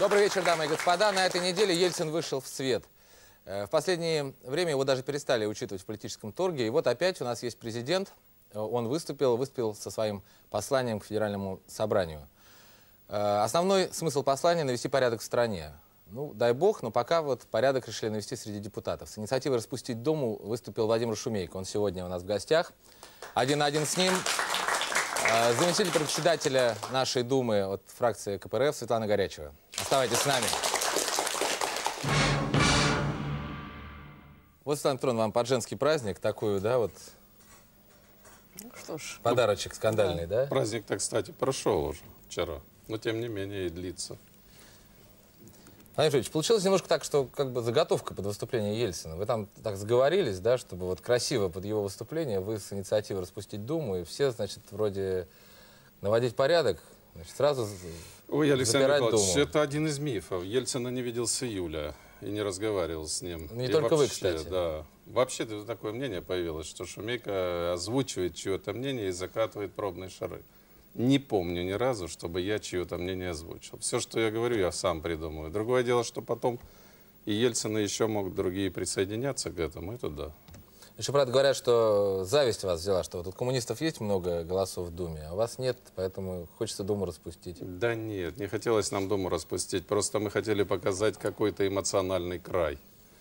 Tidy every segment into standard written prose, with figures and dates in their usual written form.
Добрый вечер, дамы и господа. На этой неделе Ельцин вышел в свет. В последнее время его даже перестали учитывать в политическом торге. И вот опять у нас есть президент. Он выступил со своим посланием к Федеральному собранию. Основной смысл послания – навести порядок в стране. Ну, дай бог, но пока вот порядок решили навести среди депутатов. С инициативой распустить Думу выступил Владимир Шумейко. Он сегодня у нас в гостях. Один на один с ним заместитель председателя нашей Думы от фракции КПРФ Светлана Горячева. Оставайтесь с нами. Вот, Светлана Петровна, вам под женский праздник такую, да, вот ну, что ж. подарочек скандальный, да? Праздник-то, кстати, прошел уже вчера, но тем не менее и длится. Владимир Ильич, получилось немножко так, что как бы заготовка под выступление Ельцина. Вы там так сговорились, да, чтобы вот красиво под его выступление вы с инициативой распустить Думу, и все, значит, вроде наводить порядок, значит, сразу Ой, Александр Николаевич, Думу. это один из мифов. Ельцина не видел с июля и не разговаривал с ним. Не и только вообще, вы, кстати. Да. Вообще-то такое мнение появилось, что Шумейко озвучивает чье-то мнение и закатывает пробные шары. Не помню ни разу, чтобы я чье-то мнение озвучил. Все, что я говорю, я сам придумываю. Другое дело, что потом и Ельцин, и еще могут другие присоединяться к этому, это да. Еще, правда, говорят, что зависть вас взяла, что вот у коммунистов есть много голосов в Думе, а у вас нет, поэтому хочется Думу распустить. Да нет, не хотелось нам Думу распустить, просто мы хотели показать какой-то эмоциональный край.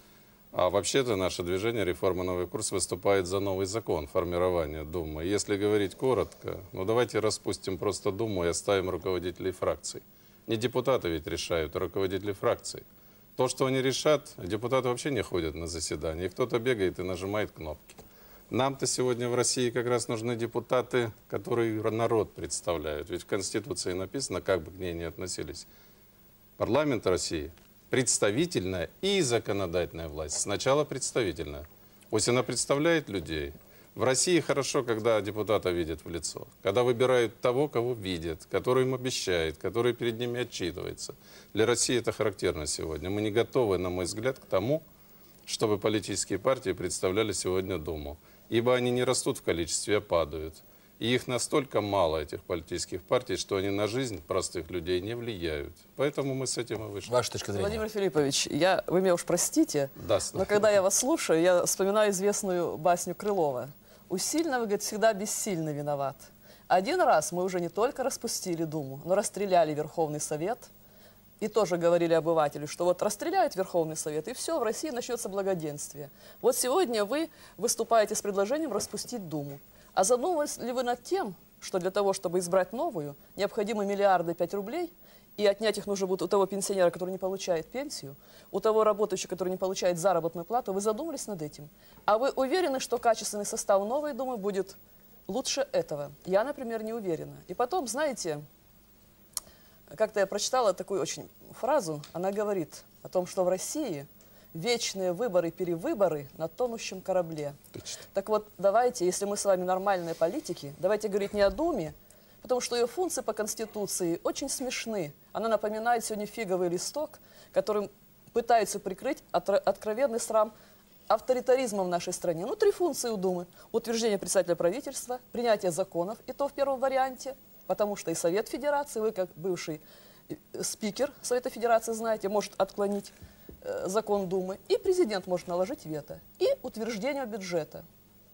А вообще-то наше движение «Реформа. Новый курс» выступает за новый закон формирования Думы. Если говорить коротко, ну давайте распустим просто Думу и оставим руководителей фракций. Не депутаты ведь решают, а руководители фракций. То, что они решат, депутаты вообще не ходят на заседания, и кто-то бегает и нажимает кнопки. Нам-то сегодня в России как раз нужны депутаты, которые народ представляют. Ведь в Конституции написано, как бы к ней ни относились. Парламент России – представительная и законодательная власть. Сначала представительная. Пусть она представляет людей. В России хорошо, когда депутата видят в лицо. Когда выбирают того, кого видят, который им обещает, который перед ними отчитывается. Для России это характерно сегодня. Мы не готовы, на мой взгляд, к тому, чтобы политические партии представляли сегодня Думу. Ибо они не растут в количестве, а падают. И их настолько мало, этих политических партий, что они на жизнь простых людей не влияют. Поэтому мы с этим и вышли. Ваша точка зрения? Владимир Филиппович, вы меня уж простите, Да, но когда я вас слушаю, я вспоминаю известную басню Крылова. «У сильного, говорит, всегда бессильно виноват». Один раз мы уже не только распустили Думу, но расстреляли Верховный Совет. И тоже говорили обывателю, что вот расстреляют Верховный Совет, и все, в России начнется благоденствие. Вот сегодня вы выступаете с предложением распустить Думу. А задумывались ли вы над тем, что для того, чтобы избрать новую, необходимы миллиарды 5 рублей, и отнять их нужно будет у того пенсионера, который не получает пенсию, у того работающего, который не получает заработную плату? Вы задумались над этим? А вы уверены, что качественный состав новой Думы будет лучше этого? Я, например, не уверена. И потом, знаете, как-то я прочитала такую очень фразу, она говорит о том, что в России вечные выборы-перевыборы на тонущем корабле. Точно. Так вот, давайте, если мы с вами нормальные политики, давайте говорить не о Думе, потому что ее функции по Конституции очень смешны. Она напоминает сегодня фиговый листок, которым пытаются прикрыть откровенный срам авторитаризма в нашей стране. Ну, 3 функции у Думы. Утверждение председателя правительства, принятие законов, и то в первом варианте, потому что и Совет Федерации, вы как бывший спикер Совета Федерации знаете, может отклонить закон Думы, и президент может наложить вето, и утверждение бюджета.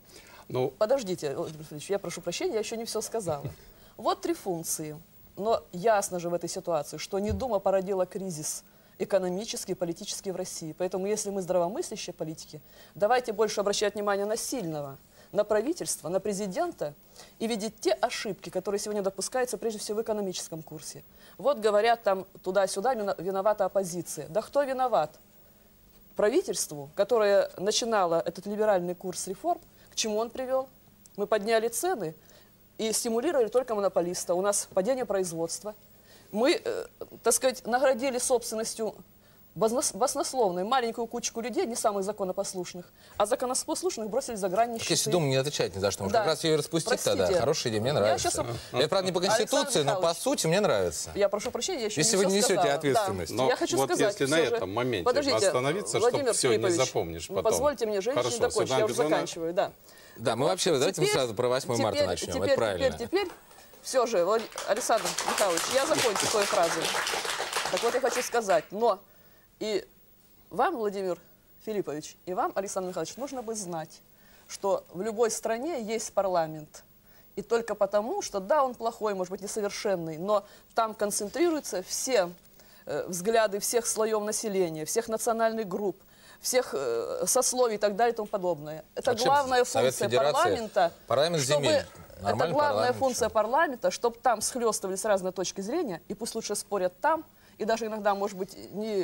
Ну, Подождите, Владимир Владимирович, я прошу прощения, я еще не все сказала. Вот 3 функции. Но ясно же в этой ситуации, что не Дума породила кризис экономический и политический в России. Поэтому, если мы здравомыслящие политики, давайте больше обращать внимание на сильного, на правительство, на президента и видеть те ошибки, которые сегодня допускаются прежде всего в экономическом курсе. Вот говорят там туда-сюда виновата оппозиция. Да кто виноват? Правительству, которое начинало этот либеральный курс реформ, к чему он привел? Мы подняли цены и стимулировали только монополиста. У нас падение производства. Мы, так сказать, наградили собственностью баснословной маленькую кучку людей, не самых законопослушных, а законопослушных бросили за грань нищеты. Если Дума не отвечает ни за что, может, Да. как раз ее и распустить Простите. тогда. Хорошая идея, мне нравится. Это, правда, не по Конституции, но по сути мне нравится. Я прошу прощения, я еще Если не вы все не несете сказала. ответственность. Да. Но Я хочу вот сказать, если на всё же- этом моменте Подождите, остановиться, Владимир чтобы все не Филиппович, запомнишь ну, потом. позвольте мне, женщине Хорошо, закончить, я Светлана уже Петровна. заканчиваю, да. Да, мы вообще, давайте мы сразу про 8 марта начнем, это правильно. Теперь, все же, Александр Михайлович, я закончу свою фразу. Так вот я хочу сказать, но и вам, Владимир Филиппович, и вам, Александр Михайлович, нужно бы знать, что в любой стране есть парламент. И только потому, что да, он плохой, может быть, несовершенный, но там концентрируются все взгляды всех слоев населения, всех национальных групп, всех сословий и так далее и тому подобное. Это главная функция парламента. Парламент земель. Это главная функция парламента, чтобы там схлестывались разные точки зрения, и пусть лучше спорят там, и даже иногда, может быть,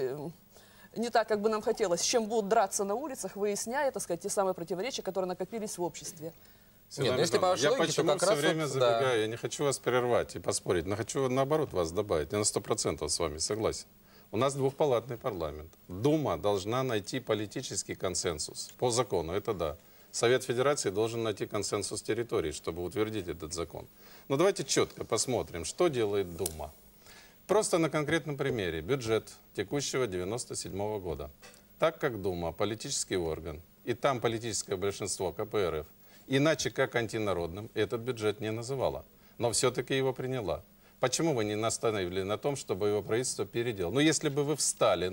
не так, как бы нам хотелось, с чем будут драться на улицах, выясняя, так сказать, те самые противоречия, которые накопились в обществе. Нет, если по вашей я логике, почему то как все раз время вот, забегаю, да. я не хочу вас прервать и поспорить, но хочу наоборот вас добавить. Я на 100% с вами согласен. У нас двухпалатный парламент. Дума должна найти политический консенсус. По закону, это да. Совет Федерации должен найти консенсус территорий, чтобы утвердить этот закон. Но давайте четко посмотрим, что делает Дума. Просто на конкретном примере. Бюджет текущего 97 года. Так как Дума политический орган, и там политическое большинство КПРФ, иначе как антинародным этот бюджет не называла, но все-таки его приняла. Почему вы не настаивали на том, чтобы его правительство переделало? Ну, если бы вы встали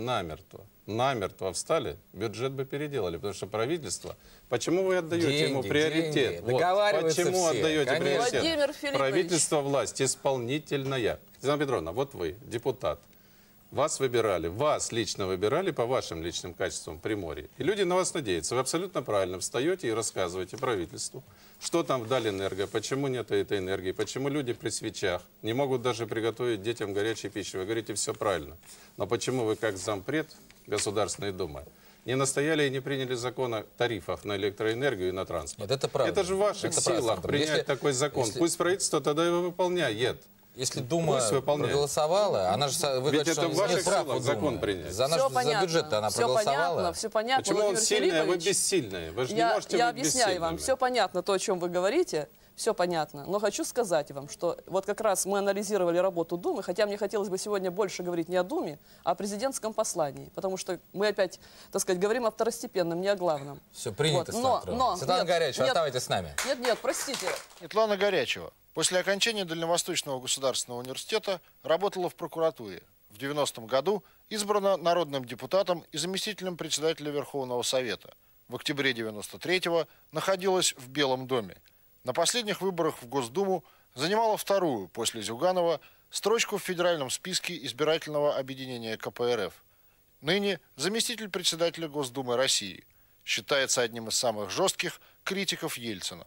намертво встали, бюджет бы переделали, потому что правительство... Почему вы отдаете ему приоритет? Вот. Договариваются Почему все, отдаете конечно. Владимир приоритет? Филиппович. Правительство, власть исполнительная. Елена Петровна, вот вы, депутат. Вас выбирали, вас лично выбирали по вашим личным качествам в Приморье. И люди на вас надеются. Вы абсолютно правильно встаете и рассказываете правительству, что там в Далэнерго, почему нет этой энергии, почему люди при свечах не могут даже приготовить детям горячей пищи. Вы говорите, все правильно. Но почему вы, как зампред Государственной Думы, не настояли и не приняли закон о тарифах на электроэнергию и на транспорт? Нет, это правда. Это же в ваших Это силах правда. принять такой закон. Пусть правительство тогда его выполняет. Если Дума Пусть выполняет. проголосовала, она же... Вы Ведь говорите, это что в ваших нет прав силах у закон Думы. принять. За бюджет она все проголосовала. понятно, все понятно. Почему он Владимир сильный, а вы Филиппович. бессильные? Вы же не Я можете быть объясняю вам, бессильными. все понятно, то, о чем вы говорите, все понятно. Но хочу сказать вам, что вот как раз мы анализировали работу Думы, хотя мне хотелось бы сегодня больше говорить не о Думе, а о президентском послании, потому что мы опять, так сказать, говорим о второстепенном, не о главном. Все, принято, Светлана Горячева, оставайтесь с нами. Нет, простите. Светлана Горячева после окончания Дальневосточного государственного университета работала в прокуратуре. В 90-м году избрана народным депутатом и заместителем председателя Верховного Совета. В октябре 93-го находилась в Белом доме. На последних выборах в Госдуму занимала вторую после Зюганова строчку в федеральном списке избирательного объединения КПРФ. Ныне заместитель председателя Госдумы России. Считается одним из самых жестких критиков Ельцина.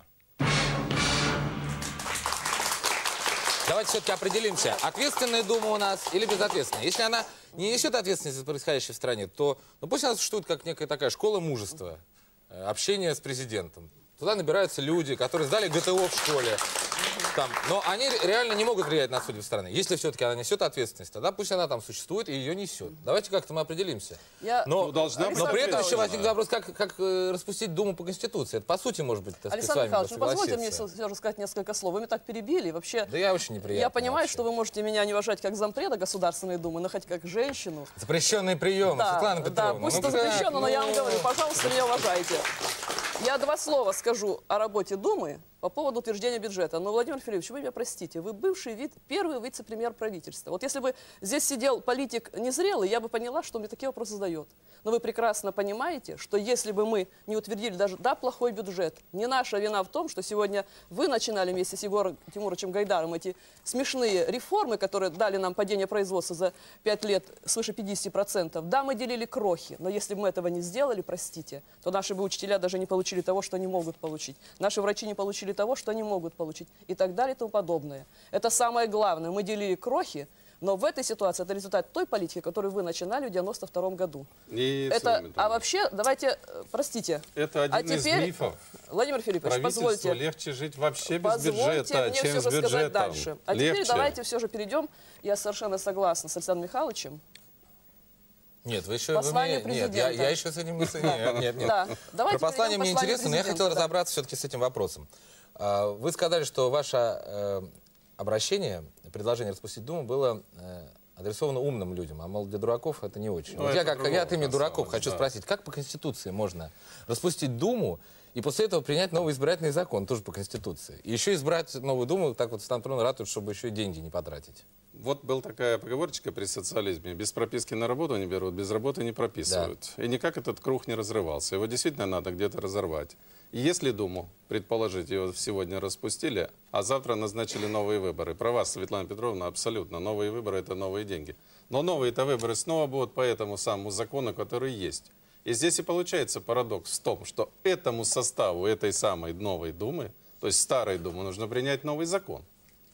Давайте все-таки определимся, ответственная Дума у нас или безответственная. Если она не несет ответственности за происходящее в стране, то пусть она существует как некая такая школа мужества, общения с президентом. Туда набираются люди, которые сдали ГТО в школе. Там, но они реально не могут влиять на судьбы страны. Если все-таки она несет ответственность, тогда пусть она там существует и ее несет. Давайте как-то мы определимся. Но при этом еще возник вопрос, как распустить Думу по Конституции. Это по сути может быть, так сказать, Александр Михайлович, с вы вами позвольте мне согласиться. все же сказать несколько слов. Вы меня так перебили. Вообще, Да я очень неприятно. я понимаю, вообще. что вы можете меня не уважать как зампреда Государственной Думы, но хоть как женщину. Запрещенные приемы, Да, Светлана да, Петровна. пусть это запрещено, но я вам говорю, пожалуйста, меня уважайте. Я два слова скажу о работе Думы по поводу утверждения бюджета. Но, Владимир Филиппович, вы меня простите, вы бывший первый вице-премьер правительства. Вот если бы здесь сидел политик незрелый, я бы поняла, что он мне такие вопросы задает. Но вы прекрасно понимаете, что если бы мы не утвердили даже, да, плохой бюджет, не наша вина в том, что сегодня вы начинали вместе с Егором Тимуровичем Гайдаром эти смешные реформы, которые дали нам падение производства за 5 лет свыше 50%. Да, мы делили крохи, но если бы мы этого не сделали, простите, то наши бы учителя даже не получили того, что они могут получить. Наши врачи не получили того, что они могут получить. И так далее и тому подобное. Это самое главное. Мы делили крохи, но в этой ситуации это результат той политики, которую вы начинали в 92 году. А вообще, давайте, простите. Это один из мифов. Владимир Филиппович, правительству позвольте. легче жить вообще без Позвольте бюджета, мне чем все с же сказать бюджетом. дальше. А теперь давайте все же перейдем. Я совершенно согласна с Александром Михайловичем. Нет, вы еще... Послание нет, президента. я еще с этим... Нет. Да, давайте Про послание мне перейдем к интересно, но я хотел президента, да. разобраться все-таки с этим вопросом. Вы сказали, что ваше обращение, предложение распустить Думу было адресовано умным людям, а, мол, для дураков это не очень. Ну, Вот это я от имени другого дураков касалось, хочу да. спросить, как по Конституции можно распустить Думу и после этого принять новый избирательный закон, тоже по Конституции. И еще избрать новую Думу, так вот Светлана Петровна ратует, чтобы еще и деньги не потратить. Вот была такая поговорочка при социализме. Без прописки на работу не берут, без работы не прописывают. Да. И никак этот круг не разрывался. Его действительно надо где-то разорвать. И если Думу, предположить, ее сегодня распустили, а завтра назначили новые выборы. Про вас, Светлана Петровна, абсолютно. Новые выборы – это новые деньги. Но новые-то выборы снова будут по этому самому закону, который есть. И здесь и получается парадокс в том, что этому составу этой самой новой Думы, то есть старой Думы, нужно принять новый закон.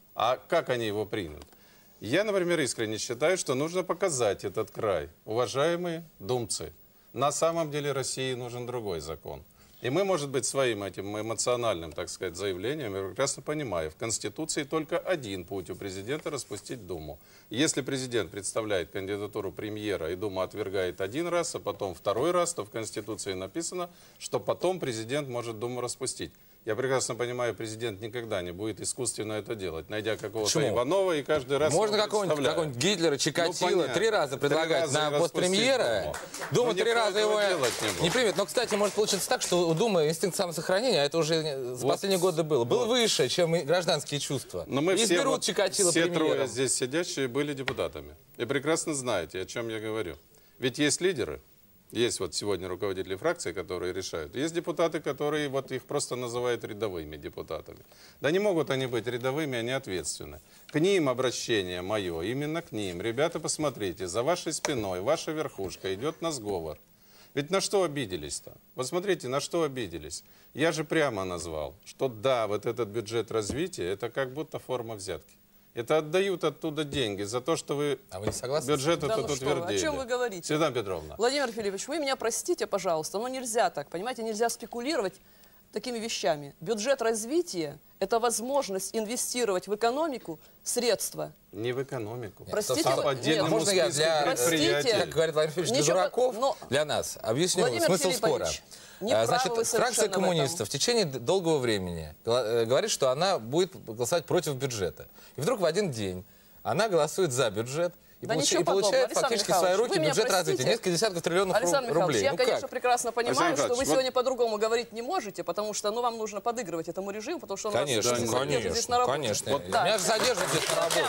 А как они его примут? Я, например, искренне считаю, что нужно показать этот край. Уважаемые думцы, на самом деле России нужен другой закон. И мы, может быть, своим этим эмоциональным, так сказать, заявлением, я прекрасно понимаю, в Конституции только один путь у президента – распустить Думу. Если президент представляет кандидатуру премьера и Дума отвергает один раз, а потом второй раз, то в Конституции написано, что потом президент может Думу распустить. Я прекрасно понимаю, президент никогда не будет искусственно это делать, найдя какого-то Иванова и каждый раз... Можно какого-нибудь Гитлера, Чикатило 3 раза предлагать на пост премьера. Дума 3 раза его не примет. Но, кстати, может получиться так, что у Думы инстинкт самосохранения, а это уже за последние годы было, был выше, чем и гражданские чувства. Но мы изберут Чикатило премьером. Все трое здесь сидящие были депутатами. И прекрасно знаете, о чем я говорю. Ведь есть лидеры. Есть вот сегодня руководители фракций, которые решают. Есть депутаты, которые вот их просто называют рядовыми депутатами. Да не могут они быть рядовыми, они ответственны. К ним обращение мое, именно к ним. Ребята, посмотрите, за вашей спиной, ваша верхушка идет на сговор. Ведь на что обиделись-то? Вот смотрите, на что обиделись. Я же прямо назвал, что да, вот этот бюджет развития, это как будто форма взятки. Это отдают оттуда деньги за то, что вы, не согласны? Бюджет да, тут утвердили. О чем вы говорите? Светлана Петровна. Владимир Филиппович, вы меня простите, пожалуйста, но нельзя так, понимаете, нельзя спекулировать такими вещами. Бюджет развития – это возможность инвестировать в экономику средства. Не в экономику. Простите, по отдельному можно я для предприятий. как говорит Владимир Филиппович, для дураков, для нас, объясню смысл спора. Значит, фракция коммунистов в течение долгого времени говорит, что она будет голосовать против бюджета. И вдруг в один день она голосует за бюджет и, получает фактически в свои руки бюджет развития. Несколько десятков триллионов рублей. Я, конечно, прекрасно понимаю, что вы сегодня по-другому говорить не можете, потому что вам нужно подыгрывать этому режиму, потому что он вас задержит здесь на работе. Конечно. Меня же задержат здесь на работе.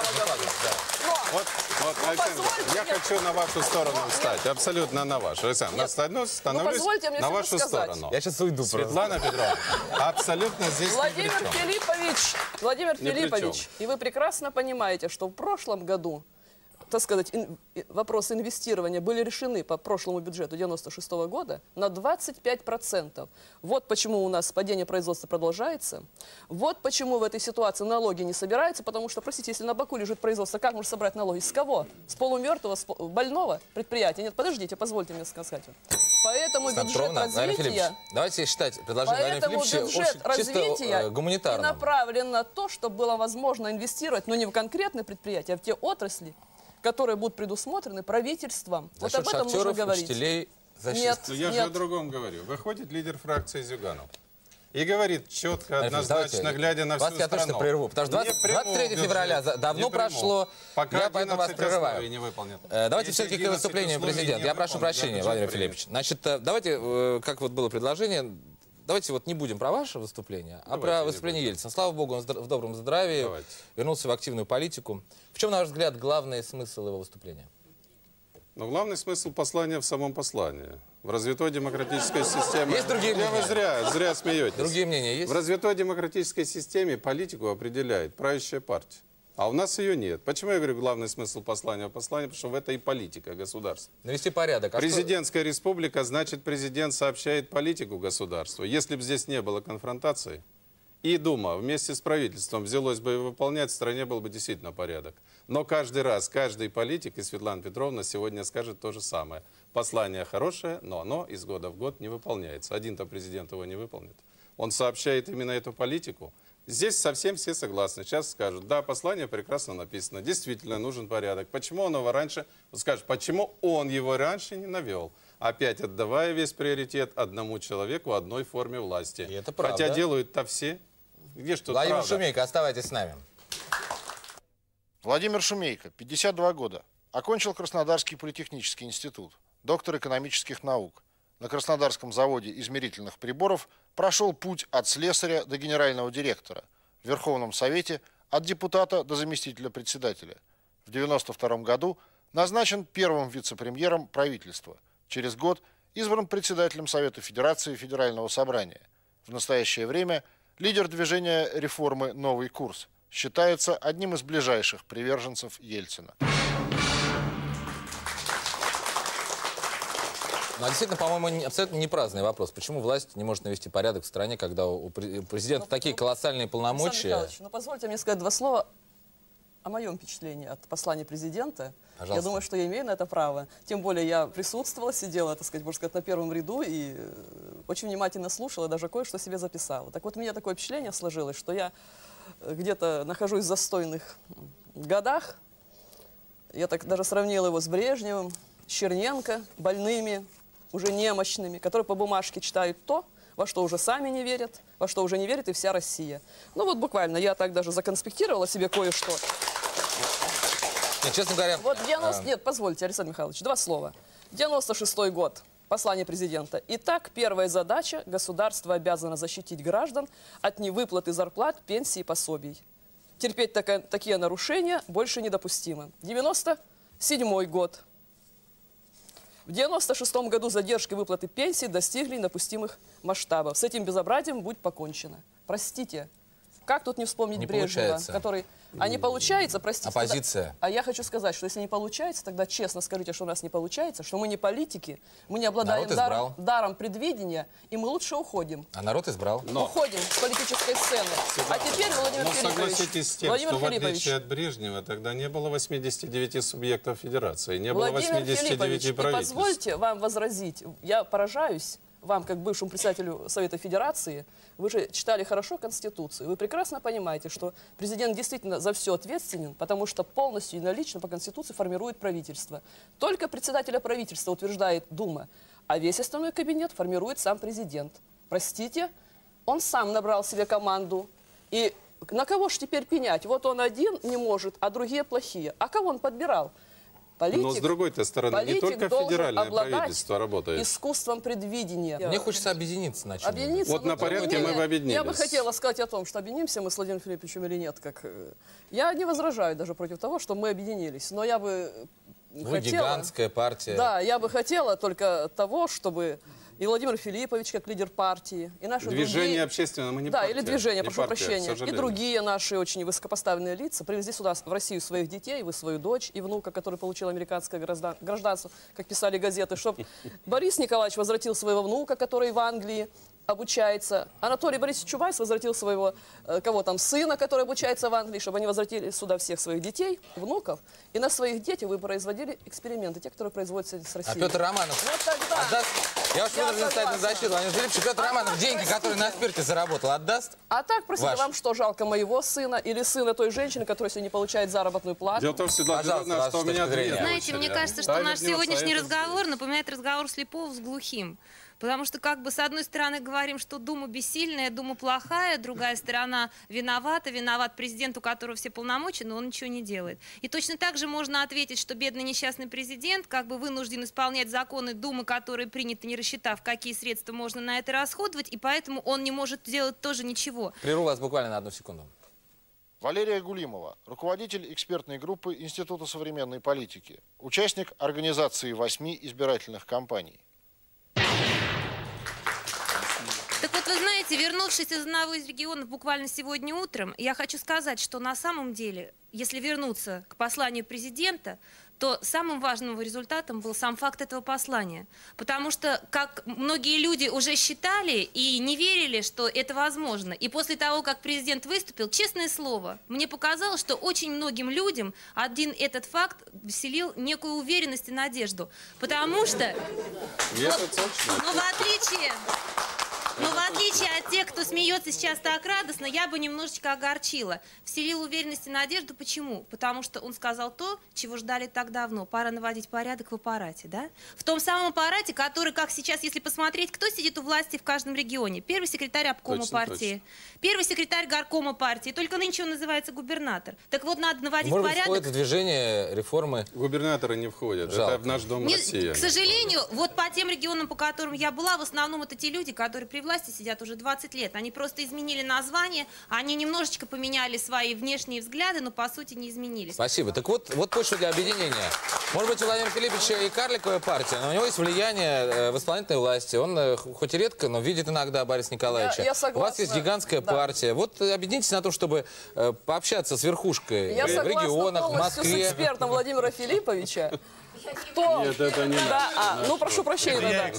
Вот, Александр, я хочу на вашу сторону встать, абсолютно на вашу. Александр, становлюсь на вашу сторону. Я сейчас уйду. Светлана Петровна, абсолютно здесь Владимир Филиппович, и вы прекрасно понимаете, что в прошлом году, так сказать, вопросы инвестирования были решены по прошлому бюджету 96 года на 25%. Вот почему у нас падение производства продолжается. Вот почему в этой ситуации налоги не собираются, потому что, простите, если на боку лежит производство, как можно собрать налоги? С кого? С полумертвого, с больного предприятия? Нет, подождите, позвольте мне сказать. Поэтому бюджет развития... Давайте считать предложение Владимира Филипповича чисто гуманитарным. Направлен на то, чтобы было возможно инвестировать, но не в конкретные предприятия, а в те отрасли, которые будут предусмотрены правительством. Вот об этом нужно говорить. Учителей, нет, я же о другом говорю. Выходит лидер фракции Зюганов и говорит четко, однозначно, глядя на всю страну. Я точно прерву, потому что 23 февраля давно прошло, я поэтому вас прерываю. Давайте все-таки к выступлению президента. Я прошу прощения, Владимир Филиппович. Значит, давайте, как вот было предложение, давайте вот не будем про ваше выступление, а про выступление Ельцина. Слава богу, он в добром здравии, вернулся в активную политику. В чем, на ваш взгляд, главный смысл его выступления? Но главный смысл послания в самом послании. В развитой демократической системе... Есть другие мнения? Вы зря смеетесь. Другие мнения есть? В развитой демократической системе политику определяет правящая партия. А у нас ее нет. Почему я говорю главный смысл послания? Потому что в это и политика государства. Навести порядок. Президентская республика, значит, президент сообщает политику государству. Если бы здесь не было конфронтации, и Дума вместе с правительством взялось бы выполнять, в стране был бы действительно порядок. Но каждый раз, каждый политик, и Светлана Петровна сегодня скажет то же самое. Послание хорошее, но оно из года в год не выполняется. Один-то президент его не выполнит. Он сообщает именно эту политику. Здесь совсем все согласны. Сейчас скажут, да, послание прекрасно написано, действительно нужен порядок. Почему он его раньше, скажут, почему он его раньше не навел? Опять отдавая весь приоритет одному человеку, одной форме власти. И это правда. Хотя делают-то все. Где ж тут Владимир правда? Шумейко, оставайтесь с нами. Владимир Шумейко, 52 года. Окончил Краснодарский политехнический институт. Доктор экономических наук. на Краснодарском заводе измерительных приборов прошел путь от слесаря до генерального директора, в Верховном Совете от депутата до заместителя председателя. В 1992 году назначен первым вице-премьером правительства. Через год избран председателем Совета Федерации Федерального собрания. В настоящее время лидер движения реформы «Новый курс». Считается одним из ближайших приверженцев Ельцина. Ну, действительно, по-моему, абсолютно не праздный вопрос. Почему власть не может навести порядок в стране, когда у президента такие колоссальные полномочия? Александр Михайлович, позвольте мне сказать два слова о моем впечатлении от послания президента. Пожалуйста. Я думаю, что я имею на это право. Тем более я присутствовала, сидела, так сказать, можно сказать, на первом ряду и очень внимательно слушала, даже кое-что себе записала. Так вот, у меня такое впечатление сложилось, что я где-то нахожусь в застойных годах. Я так даже сравнила его с Брежневым, с Черненко, больными, уже немощными, которые по бумажке читают то, во что уже сами не верят, во что уже не верит и вся Россия. Ну вот буквально, я так даже законспектировала себе кое-что. Нет, честно говоря... Вот Нет, позвольте, Александр Михайлович, два слова. 96-й год. Послание президента. Итак, первая задача. Государство обязано защитить граждан от невыплаты зарплат, пенсий и пособий. Терпеть такие нарушения больше недопустимо. 97-й год. В 96-м году задержки выплаты пенсий достигли недопустимых масштабов. С этим безобразием будет покончено. Простите, как тут не вспомнить Не Брежнева, получается. который... А не получается, простите. Оппозиция. Тогда... А я хочу сказать, что если не получается, тогда честно скажите, что у нас не получается, что мы не политики, мы не обладаем даром предвидения, и мы лучше уходим. А народ избрал. Уходим с политической сцены. А теперь, Владимир Филиппович... Согласитесь с тем, что в отличие от Брежнева, тогда не было 89 субъектов федерации, не было 89 правительств. Позвольте вам возразить. Я поражаюсь вам, как бывшему председателю Совета Федерации. Вы же читали хорошо Конституцию. Вы прекрасно понимаете, что президент действительно за все ответственен, потому что полностью и налично по Конституции формирует правительство. Только председателя правительства утверждает Дума, а весь остальной кабинет формирует сам президент. Простите, он сам набрал себе команду. И на кого же теперь пенять? Вот он один не может, а другие плохие. А кого он подбирал? Политик, но с другой стороны, не только федеральное правительство работает. Искусством предвидения. Мне хочется объединиться на чем-нибудь. Вот на порядке мы бы объединились. Я бы хотела сказать о том, что объединимся мы с Владимиром Филипповичем или нет. Я не возражаю даже против того, что мы объединились. Но я бы Вы гигантская партия. Да, я бы хотела только того, чтобы и Владимир Филиппович, как лидер партии, и наши движение другие... общественное, мы не да, партия. или движение, не прошу партия, прощения. И другие наши очень высокопоставленные лица привезли сюда, в Россию, своих детей, вы свою дочь и внука, который получил американское гражданство, как писали газеты, чтобы Борис Николаевич возвратил своего внука, который в Англии обучается. Анатолий Борисович Чубайс возвратил своего сына, который обучается в Англии, чтобы они возвратили сюда всех своих детей, внуков, и на своих детях вы производили эксперименты, те, которые производятся с Россией. А Петр Романов... Вот тогда... Отдаст? Я уж вынужден стать на защиту. Владимир Филиппович, Петр Романов деньги, которые на спирте заработал, отдаст? А так, простите, Ваш. вам что, жалко моего сына или сына той женщины, которая сегодня не получает заработную плату? Дело в том, что у меня две Знаете, мне кажется, что наш сегодняшний разговор напоминает разговор слепого с глухим. Потому что, с одной стороны, говорим, что Дума бессильная, Дума плохая, другая сторона виновата, виноват президент, у которого все полномочия, но он ничего не делает. И точно так же можно ответить, что бедный несчастный президент вынужден исполнять законы Думы, которые приняты, не рассчитав, какие средства можно на это расходовать, и поэтому он не может делать тоже ничего. Прерву вас буквально на 1 секунду. Валерия Гулимова, руководитель экспертной группы Института современной политики, участник организации 8 избирательных кампаний. Так вот, вы знаете, вернувшись из одного из регионов буквально сегодня утром, я хочу сказать, что на самом деле, если вернуться к посланию президента, то самым важным его результатом был сам факт этого послания. Потому что, как многие люди уже считали и не верили, что это возможно, и после того, как президент выступил, честное слово, мне показалось, что очень многим людям один этот факт вселил некую уверенность и надежду. Потому что, в отличие... Но в отличие от тех, кто смеется сейчас так радостно, я бы немножечко огорчила. Вселила уверенность и надежду. Почему? Потому что он сказал то, чего ждали так давно. Пора наводить порядок в аппарате, да? В том самом аппарате, который, как сейчас, если посмотреть, кто сидит у власти в каждом регионе. Первый секретарь обкома партии, первый секретарь горкома партии. Только нынче он называется губернатор. Так вот, надо наводить Может быть, порядок. входит в движение реформы. Губернаторы не входят. Жалко. Это в наш дом Россия. К сожалению, вот по тем регионам, по которым я была, в основном это те люди, которые при власти сидят уже 20 лет. Они просто изменили название, они немножечко поменяли свои внешние взгляды, но по сути не изменились. Спасибо. Так вот почва для объединения. Может быть, у Владимира Филипповича и карликовая партия, но у него есть влияние в исполнительной власти. Он хоть и редко, но видит иногда Бориса Николаевича. Я согласна. У вас есть гигантская партия. Вот объединитесь на том, чтобы пообщаться с верхушкой Я в согласна регионах, в полностью с Москве. экспертом Владимира Филипповича. Нет, это не наш. Ну, прошу прощения,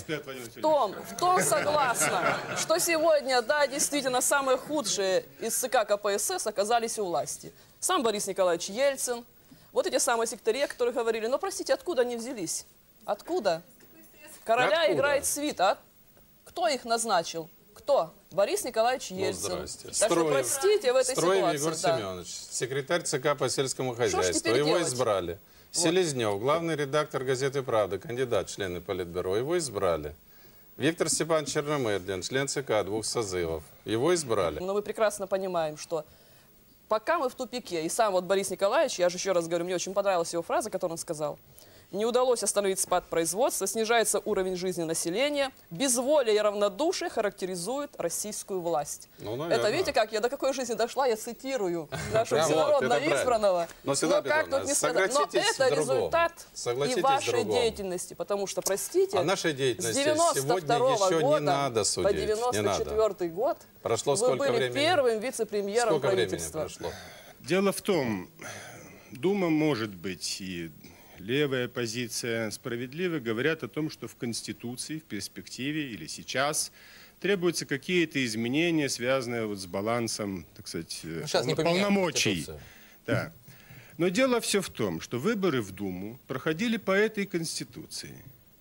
в том согласна, что сегодня, да, действительно, самые худшие из ЦК КПСС оказались у власти. Сам Борис Николаевич Ельцин, вот эти самые секторы, которые говорили, но, простите, откуда они взялись? Откуда? Короля Откуда? играет свита. Кто их назначил? Кто? Борис Николаевич Ельцин. Так что, простите, в этой Строев ситуации. Егор Да. Семенович, секретарь ЦК по сельскому ж хозяйству. теперь Его делать? избрали. Селезнев, главный редактор газеты «Правда», кандидат в члены Политбюро. Его избрали. Виктор Степанович Черномырдин, член ЦК 2 созывов. Его избрали. Но мы прекрасно понимаем, что пока мы в тупике, и сам вот Борис Николаевич, я же еще раз говорю, мне очень понравилась его фраза, которую он сказал, не удалось остановить спад производства, снижается уровень жизни населения, безволие и равнодушие характеризуют российскую власть. Ну, наверное. Это видите, как я до какой жизни дошла, я цитирую нашего Прямо всенародно вот, это правильно. избранного. Но, Светлана как Петровна, тут не сказать? Но согласитесь это в другом. результат и Согласитесь в вашей другом. деятельности, потому что, простите, О нашей деятельности с 92 сегодня еще года не надо судить. по 94 год Прошло вы сколько были времени? первым вице-премьером Сколько времени правительства. прошло? Дело в том, Дума может быть и левая позиция, справедливо говорят о том, что в Конституции, в перспективе или сейчас требуются какие-то изменения, связанные вот с балансом, так сказать, Сейчас не поменяем полномочий. Конституцию. Да. Но дело все в том, что выборы в Думу проходили по этой Конституции.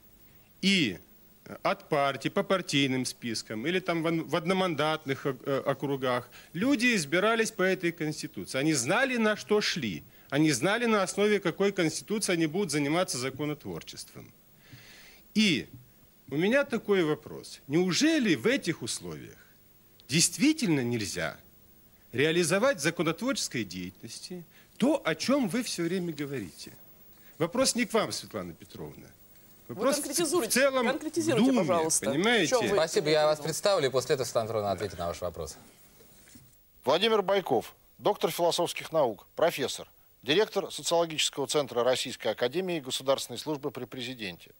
И от партий, по партийным спискам или там в одномандатных округах люди избирались по этой Конституции. Они знали, на что шли. Они знали, на основе какой Конституции они будут заниматься законотворчеством. И у меня такой вопрос. Неужели в этих условиях действительно нельзя реализовать в законотворческой деятельности то, о чем вы все время говорите? Вопрос не к вам, Светлана Петровна. Вопрос в целом конкретизируйте, Думе, пожалуйста. понимаете? В чем вы- Спасибо, я вас представлю, и после этого Светлана Петровна ответит на ваш вопрос. Владимир Байков, доктор философских наук, профессор, директор социологического центра Российской академии государственной службы при президенте.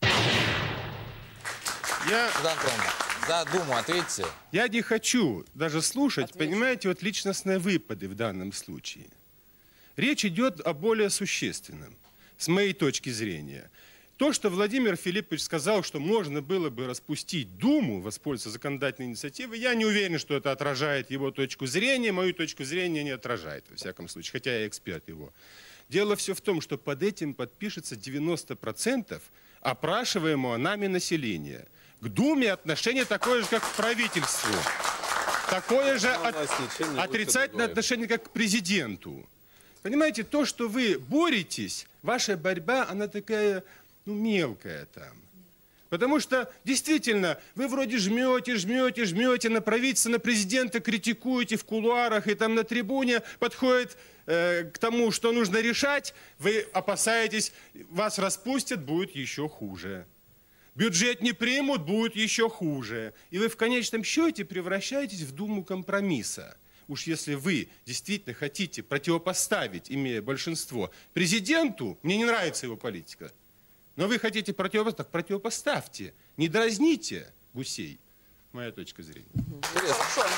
Светлана Петровна, за Думу ответьте. Я не хочу даже слушать, Отвечу. понимаете, вот личностные выпады в данном случае. Речь идет о более существенном, с моей точки зрения. То, что Владимир Филиппович сказал, что можно было бы распустить Думу, воспользоваться законодательной инициативой, я не уверен, что это отражает его точку зрения, мою точку зрения не отражает, во всяком случае, хотя я эксперт его. Дело все в том, что под этим подпишется 90% опрашиваемого нами населения. К Думе отношение такое же, как к правительству. Такое же отрицательное отношение, как к президенту. Понимаете, то, что вы боретесь, ваша борьба, она такая, ну, мелкая там. Потому что, действительно, вы вроде жмете на правительство, на президента, критикуете в кулуарах и там на трибуне, подходит к тому, что нужно решать, вы опасаетесь, вас распустят, будет еще хуже. Бюджет не примут, будет еще хуже. И вы в конечном счете превращаетесь в Думу компромисса. Уж если вы действительно хотите противопоставить, имея большинство, президенту, мне не нравится его политика, но вы хотите противопоставить, так противопоставьте. Не дразните гусей. Моя точка зрения. Хорошо.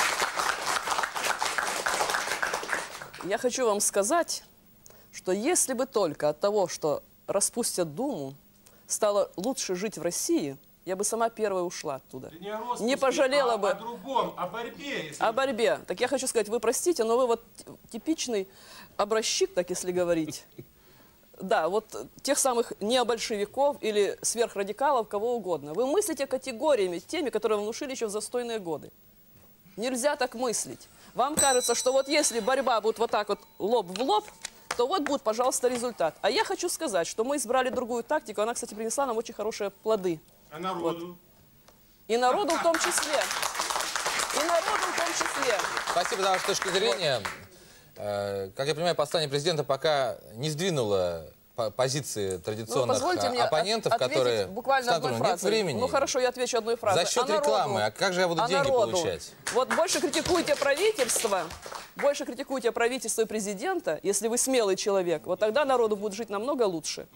Я хочу вам сказать, что если бы только от того, что распустят Думу, стало лучше жить в России, я бы сама первая ушла оттуда. Не пожалела бы. О другом, о борьбе. О борьбе. Так я хочу сказать, вы простите, но вы вот типичный образчик, так если говорить, да, вот тех самых необольшевиков или сверхрадикалов, кого угодно. Вы мыслите категориями, теми, которые внушили еще в застойные годы. Нельзя так мыслить. Вам кажется, что вот если борьба будет вот так вот лоб в лоб, то вот будет, пожалуйста, результат. А я хочу сказать, что мы избрали другую тактику. Она, кстати, принесла нам очень хорошие плоды. А народу? Вот. И народу в том числе. И народу в том числе. Спасибо за вашу точку зрения. Как я понимаю, послание президента пока не сдвинуло позиции традиционных позвольте мне оппонентов, ответить которые... буквально одной Нет фразой. времени. Ну хорошо, я отвечу одной фразой. За счет рекламы. А как же я буду деньги получать? Вот больше критикуйте правительство, и президента, если вы смелый человек, вот тогда народу будет жить намного лучше.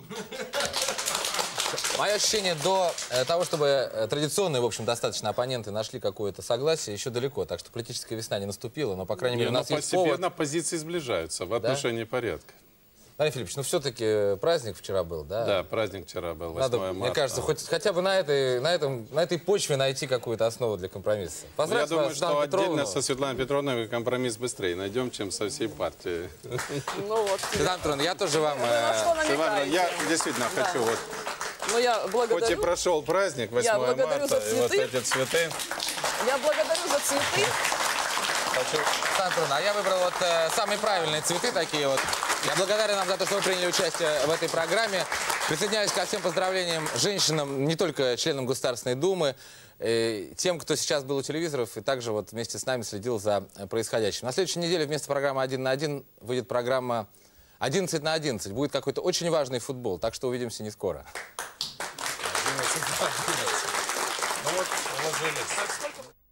Мое ощущение, до того, чтобы традиционные, в общем, достаточно оппоненты нашли какое-то согласие, еще далеко. Так что политическая весна не наступила, но, по крайней мере, у нас есть повод. Постепенно позиции сближаются в отношении порядка. Владимир Филиппович, ну все-таки праздник вчера был, да? Да, праздник вчера был, 8 Надо, марта. мне кажется, хотя бы на этой почве найти какую-то основу для компромисса. Я Поздравьте думаю, вас, что Светлану отдельно Петровну. со Светланой Петровной компромисс быстрее найдем, чем со всей партией. Ну вот. Светлана Петровна, я тоже вам... Вы на что намекаете? Я действительно Да. хочу, вот, Но я хоть и благодарю, прошел праздник 8 благодарю марта, за и вот цветы. эти цветы. я благодарю за цветы. Светлана Петровна, а я выбрал вот самые правильные цветы такие вот. Я благодарен вам за то, что вы приняли участие в этой программе. Присоединяюсь ко всем поздравлениям женщинам, не только членам Государственной Думы, тем, кто сейчас был у телевизоров и также вот вместе с нами следил за происходящим. На следующей неделе вместо программы «1 на 1» выйдет программа «11 на 11». Будет какой-то очень важный футбол, так что увидимся не скоро. 11 на 11. Ну вот,